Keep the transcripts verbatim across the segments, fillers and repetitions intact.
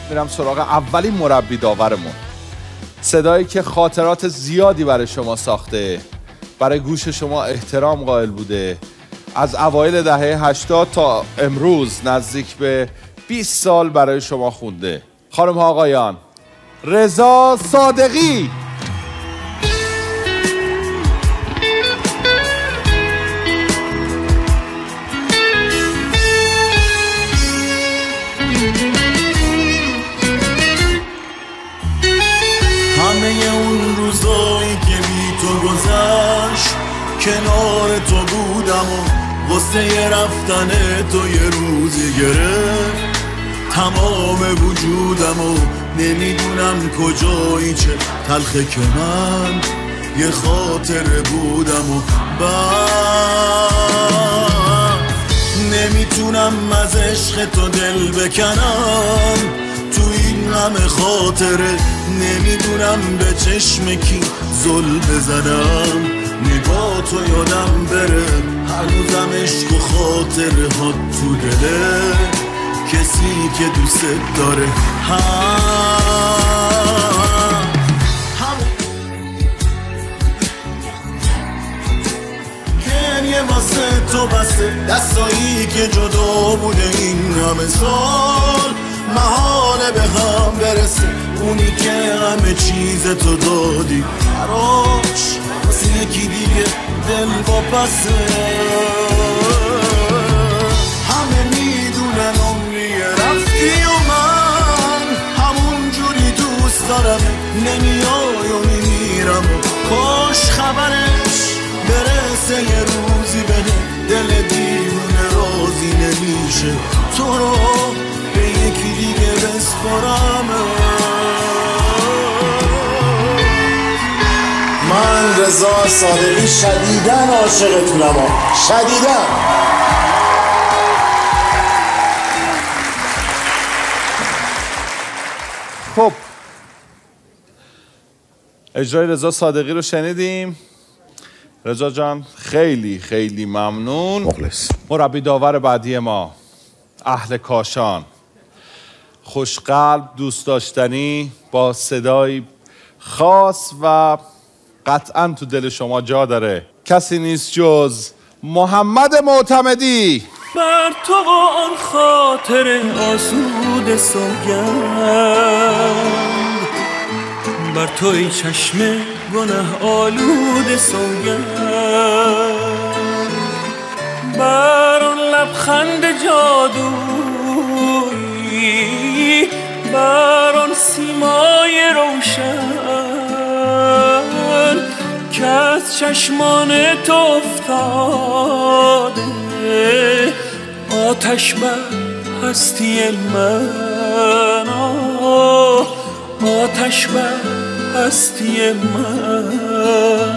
میرم سراغ اولین مربی داورمون، صدایی که خاطرات زیادی برای شما ساخته، برای گوش شما احترام قائل بوده، از اوایل دهه هشتاد تا امروز نزدیک به بیست سال برای شما خونده. خانم ها آقایان، رضا صادقی. همه اون روزایی که بی تو گذشت کنار تو بودم و واسه رفتن تو یه روزی گرفت تمام وجودم و نمیدونم کجایی چه تلخه که من یه خاطره بودم و بعد نمیتونم از عشق تو دل بکنم تو این همه خاطره نمیدونم به چشم کی زل بزنم نگاه تو یادم بره هنوزم عشق و خاطره ها تو دله کسی که دوست داره هم گریه واسه تو بسته دستایی که جدا بوده این همه سال محاله به هم برسه اونی که همه چیز تو دادی براش واسه یکی دیگه دل واپسه همه میدونن عمری رفتی و من همون جوری دوست دارم نمیای و میمیرم و کاش خبرش برسه یه روزی به دل دیوونه راضی نمیشه تو رو به یکی دیگه بسپارم من رضا صادقی شدیداً عاشقتونم شدیداً. خب اجرای رضا صادقی رو شنیدیم. رضا جان خیلی خیلی ممنون. مخلص. مربی داور بعدی ما اهل کاشان، خوشقلب، دوست داشتنی، با صدای خاص و قطعا تو دل شما جا داره، کسی نیست جز محمد معتمدی. بر تو و آن خاطر آسود سوگند بر توی چشم گناه آلود سوگند بر آن لبخند جادویی بر آن سیمای روشن که از چشمان تو افتاده آتش بر هستی من آتش بر هستی من.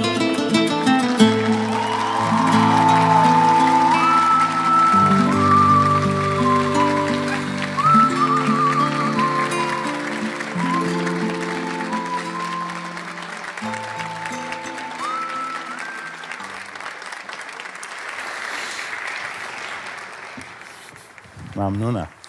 ممنونم.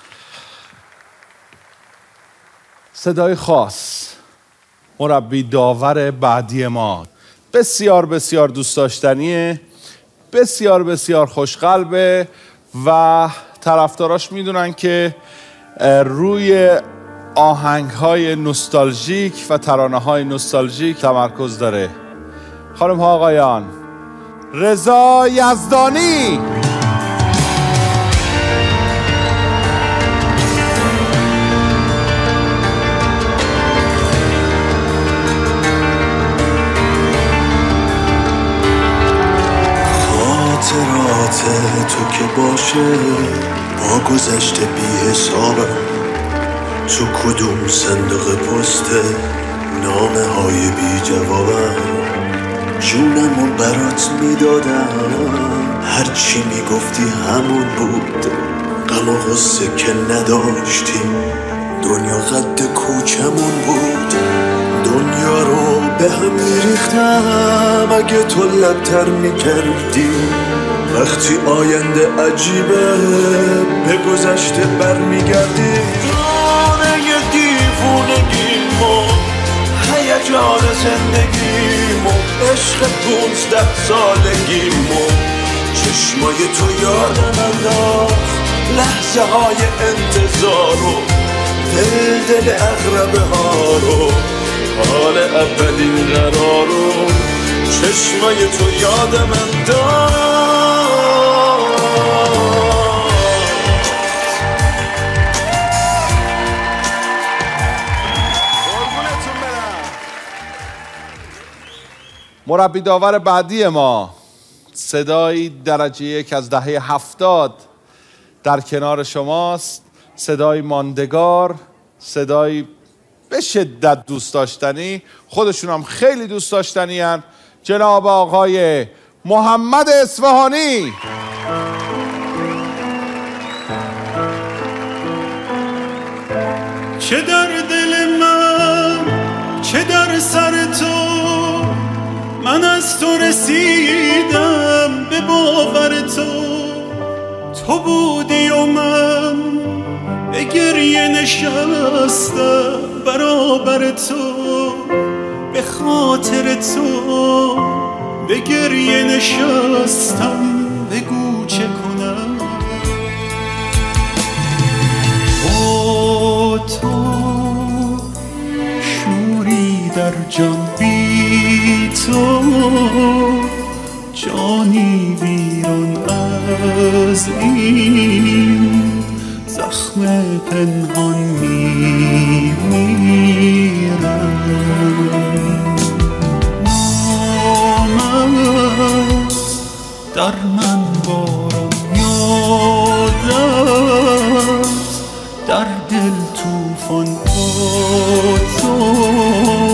صدای خاص، مربی داور بعدی ما، بسیار بسیار دوست داشتنیه، بسیار بسیار خوشقلبه و طرفداراش میدونن که روی آهنگ‌های نوستالژیک و ترانه‌های نوستالژیک تمرکز داره. خانم ها آقایان، رضا یزدانی. تو که باشه با گذشته بی حسابم تو کدوم صندوق پسته نامه های بی جوابم جونمو برات میدادم هرچی میگفتی همون بود غم و غصه که نداشتیم دنیا قد کوچمون بود دنیا رو به هم میریختم اگه تو لبتر میکردی وقتی آینده عجیبه به گذشته برمیگردی دانه زندگیمو عشق پونزده سالگیمو چشمای تو یادم انداخت لحظه های انتظارو دل دل اغربه ها رو حال اولین قرارو چشمای تو یادم انداخت. مربی داور بعدی ما صدایی درجه یک از دهه هفتاد در کنار شماست، صدای ماندگار، صدای به شدت دوست داشتنی، خودشون هم خیلی دوست داشتنی هن. جناب آقای محمد اصفهانی. چه در دل من چه در سر تو من از تو رسیدم به باور تو تو بودی و من به گریه نشستم برابر تو به خاطر تو به گریه نشستم بگو چه کنم با تو شوری در جان بی تو جانی ویران از این زخم پنهان میمیرم نامت در من باران یادت در دل توفان با تو